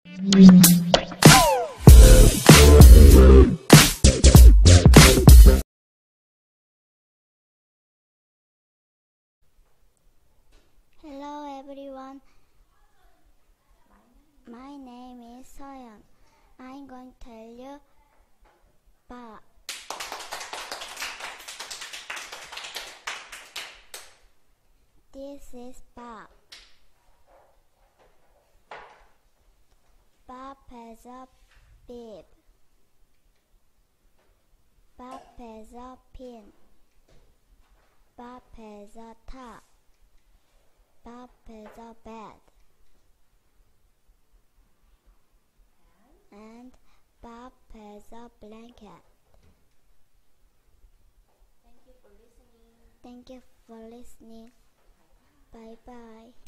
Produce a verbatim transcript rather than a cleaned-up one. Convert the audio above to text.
Hello everyone, my name is Soyeon. I'm going to tell you Ba. This is Ba. Bob has a bib. Bob has a pin. Bob has a top. Bob has a bed. And Bob has a blanket. Thank you for listening. Thank you for listening. Bye bye.